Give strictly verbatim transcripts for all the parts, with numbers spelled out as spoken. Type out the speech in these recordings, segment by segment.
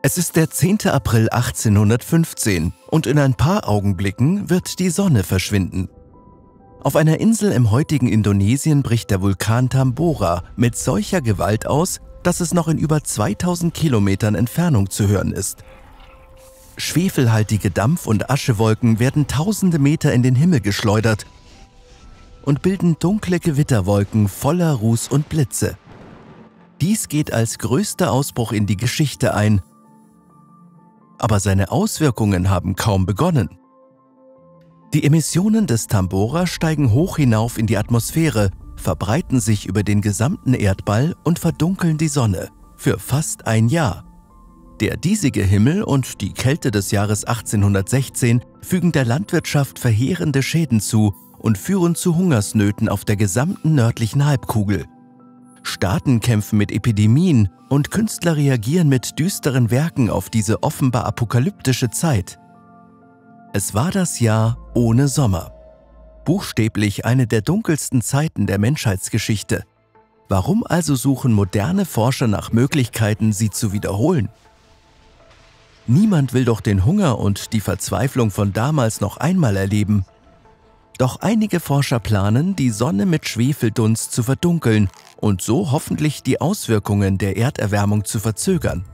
Es ist der zehnte April achtzehnhundertfünfzehn und in ein paar Augenblicken wird die Sonne verschwinden. Auf einer Insel im heutigen Indonesien bricht der Vulkan Tambora mit solcher Gewalt aus, dass es noch in über zweitausend Kilometern Entfernung zu hören ist. Schwefelhaltige Dampf- und Aschewolken werden tausende Meter in den Himmel geschleudert und bilden dunkle Gewitterwolken voller Ruß und Blitze. Dies geht als größter Ausbruch in die Geschichte ein, aber seine Auswirkungen haben kaum begonnen. Die Emissionen des Tambora steigen hoch hinauf in die Atmosphäre, verbreiten sich über den gesamten Erdball und verdunkeln die Sonne für fast ein Jahr. Der diesige Himmel und die Kälte des Jahres achtzehnhundertsechzehn fügen der Landwirtschaft verheerende Schäden zu und führen zu Hungersnöten auf der gesamten nördlichen Halbkugel. Staaten kämpfen mit Epidemien und Künstler reagieren mit düsteren Werken auf diese offenbar apokalyptische Zeit. Es war das Jahr ohne Sommer. Buchstäblich eine der dunkelsten Zeiten der Menschheitsgeschichte. Warum also suchen moderne Forscher nach Möglichkeiten, sie zu wiederholen? Niemand will doch den Hunger und die Verzweiflung von damals noch einmal erleben. Doch einige Forscher planen, die Sonne mit Schwefeldunst zu verdunkeln und so hoffentlich die Auswirkungen der Erderwärmung zu verzögern.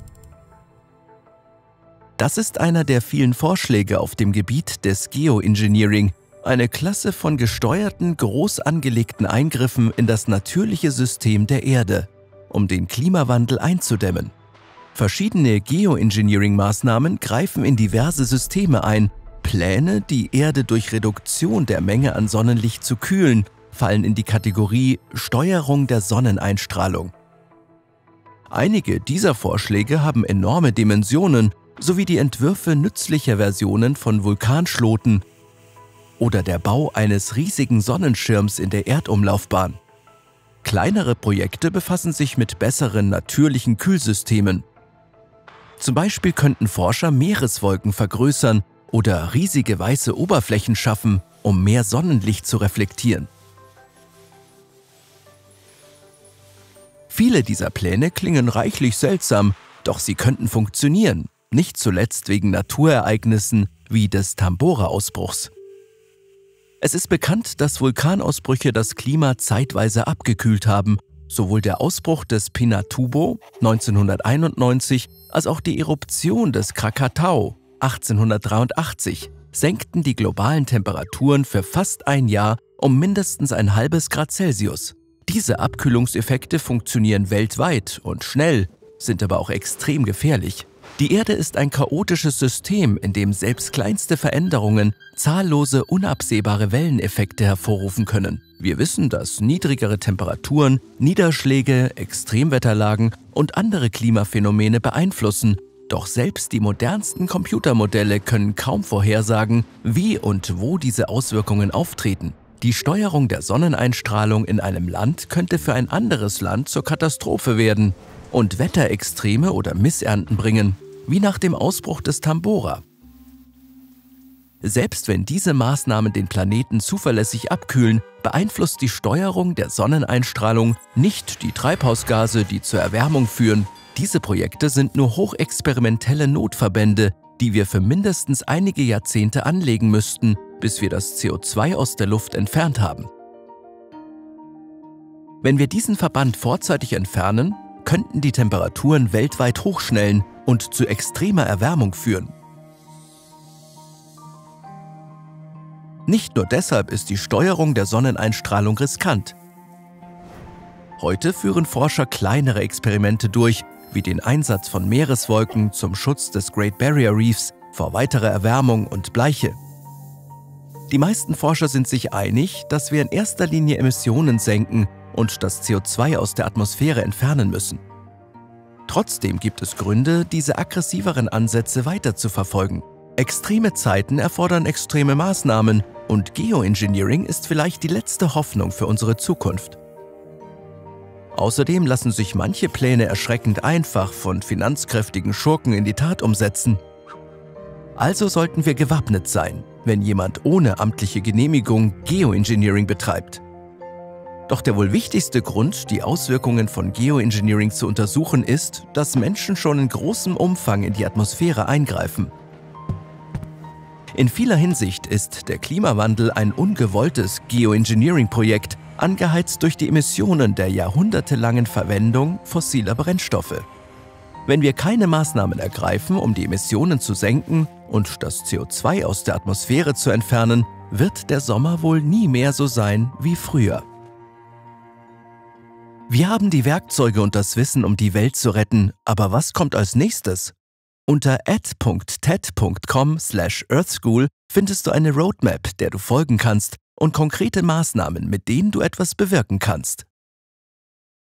Das ist einer der vielen Vorschläge auf dem Gebiet des Geoengineering, eine Klasse von gesteuerten, groß angelegten Eingriffen in das natürliche System der Erde, um den Klimawandel einzudämmen. Verschiedene Geoengineering-Maßnahmen greifen in diverse Systeme ein. Pläne, die Erde durch Reduktion der Menge an Sonnenlicht zu kühlen, fallen in die Kategorie Steuerung der Sonneneinstrahlung. Einige dieser Vorschläge haben enorme Dimensionen, sowie die Entwürfe nützlicher Versionen von Vulkanschloten oder der Bau eines riesigen Sonnenschirms in der Erdumlaufbahn. Kleinere Projekte befassen sich mit besseren natürlichen Kühlsystemen. Zum Beispiel könnten Forscher Meereswolken vergrößern oder riesige weiße Oberflächen schaffen, um mehr Sonnenlicht zu reflektieren. Viele dieser Pläne klingen reichlich seltsam, doch sie könnten funktionieren, nicht zuletzt wegen Naturereignissen wie des Tambora-Ausbruchs. Es ist bekannt, dass Vulkanausbrüche das Klima zeitweise abgekühlt haben. Sowohl der Ausbruch des Pinatubo neunzehnhunderteinundneunzig als auch die Eruption des Krakatau achtzehnhundertdreiundachtzig senkten die globalen Temperaturen für fast ein Jahr um mindestens ein halbes Grad Celsius. Diese Abkühlungseffekte funktionieren weltweit und schnell, sind aber auch extrem gefährlich. Die Erde ist ein chaotisches System, in dem selbst kleinste Veränderungen zahllose unabsehbare Welleneffekte hervorrufen können. Wir wissen, dass niedrigere Temperaturen, Niederschläge, Extremwetterlagen und andere Klimaphänomene beeinflussen. Doch selbst die modernsten Computermodelle können kaum vorhersagen, wie und wo diese Auswirkungen auftreten. Die Steuerung der Sonneneinstrahlung in einem Land könnte für ein anderes Land zur Katastrophe werden und Wetterextreme oder Missernten bringen, wie nach dem Ausbruch des Tambora. Selbst wenn diese Maßnahmen den Planeten zuverlässig abkühlen, beeinflusst die Steuerung der Sonneneinstrahlung nicht die Treibhausgase, die zur Erwärmung führen. Diese Projekte sind nur hochexperimentelle Notverbände, die wir für mindestens einige Jahrzehnte anlegen müssten, bis wir das C O zwei aus der Luft entfernt haben. Wenn wir diesen Verband vorzeitig entfernen, könnten die Temperaturen weltweit hochschnellen und zu extremer Erwärmung führen. Nicht nur deshalb ist die Steuerung der Sonneneinstrahlung riskant. Heute führen Forscher kleinere Experimente durch, wie den Einsatz von Meereswolken zum Schutz des Great Barrier Reefs vor weiterer Erwärmung und Bleiche. Die meisten Forscher sind sich einig, dass wir in erster Linie Emissionen senken und das C O zwei aus der Atmosphäre entfernen müssen. Trotzdem gibt es Gründe, diese aggressiveren Ansätze weiter zu verfolgen. Extreme Zeiten erfordern extreme Maßnahmen und Geoengineering ist vielleicht die letzte Hoffnung für unsere Zukunft. Außerdem lassen sich manche Pläne erschreckend einfach von finanzkräftigen Schurken in die Tat umsetzen. Also sollten wir gewappnet sein, wenn jemand ohne amtliche Genehmigung Geoengineering betreibt. Doch der wohl wichtigste Grund, die Auswirkungen von Geoengineering zu untersuchen, ist, dass Menschen schon in großem Umfang in die Atmosphäre eingreifen. In vieler Hinsicht ist der Klimawandel ein ungewolltes Geoengineering-Projekt, angeheizt durch die Emissionen der jahrhundertelangen Verwendung fossiler Brennstoffe. Wenn wir keine Maßnahmen ergreifen, um die Emissionen zu senken und das C O zwei aus der Atmosphäre zu entfernen, wird der Sommer wohl nie mehr so sein wie früher. Wir haben die Werkzeuge und das Wissen, um die Welt zu retten, aber was kommt als nächstes? Unter ed punkt ted punkt com slash earthschool findest du eine Roadmap, der du folgen kannst, und konkrete Maßnahmen, mit denen du etwas bewirken kannst.